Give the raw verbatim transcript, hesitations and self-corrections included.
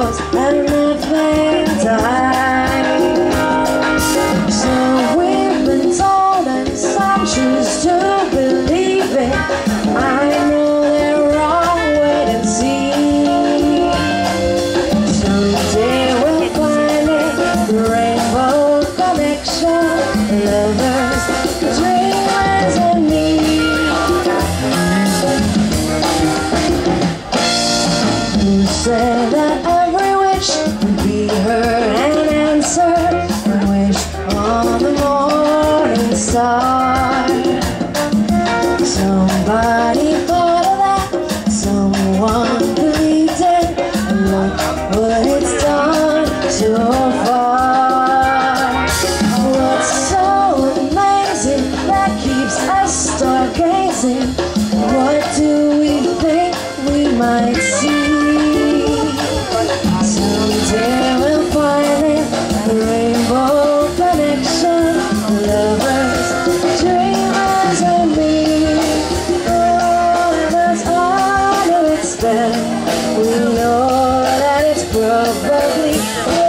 rainbows and nothing to hide. So we've been told and some choose to believe it. I know they're wrong, wait and see. Someday we'll find it, the rainbow connection, lovers, dreamers and me. Who said that every wish would be heard and answered? Wish on the morning star. Somebody thought of that, someone believed it, and look what it's done so far. What's so amazing that keeps us stargazing? What do we think we might see? Someday we'll find it, the rainbow connection, lovers, dreamers and me. Oh, that's all of its spell. We know that it's probably